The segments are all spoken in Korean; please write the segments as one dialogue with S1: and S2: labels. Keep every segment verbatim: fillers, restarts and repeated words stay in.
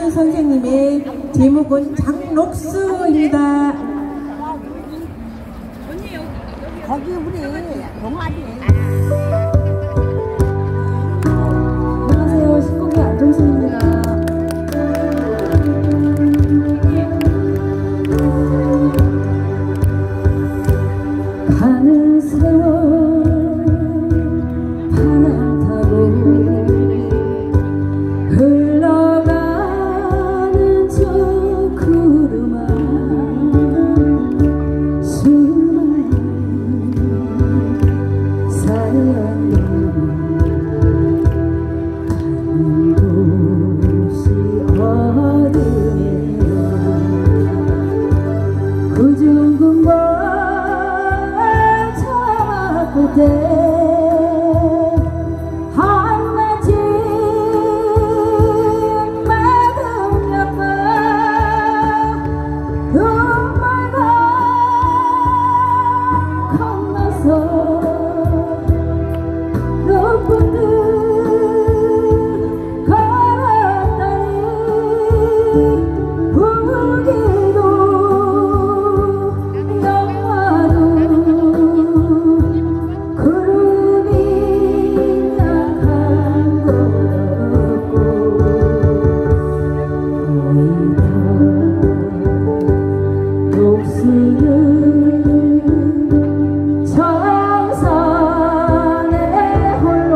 S1: 이창수 선생님의 제목은 장녹수입니다.
S2: 거기 우리 동아리.
S1: 안녕하세요. 신곡의 안정순입니다. 가는 세월 바람 타고 흘러가는 저 구름아 수많은 사연이 가는 곳이 어디냐 구중궁과 그대 한낮이 마음여가 눈물과 건너서 눈부듯 걸었다니 불기도 영화도 정선에 홀로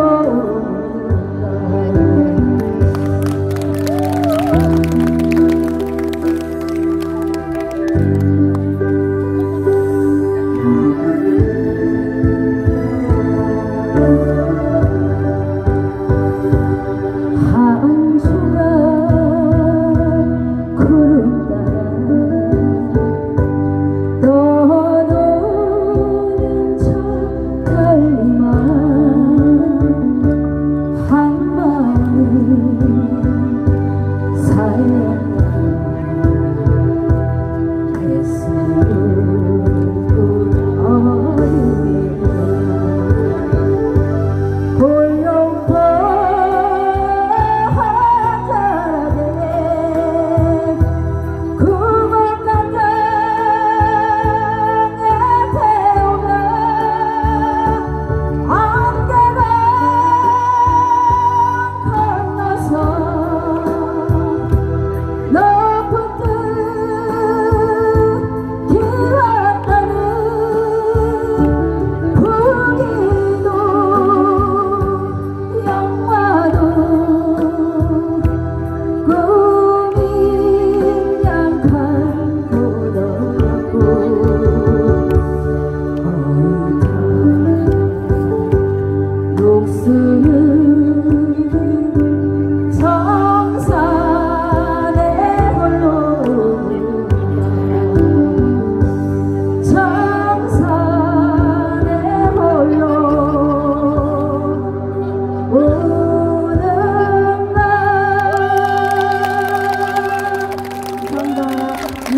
S1: 한 주가 구름 따라 떠도는 저 달리만 한 마음 사랑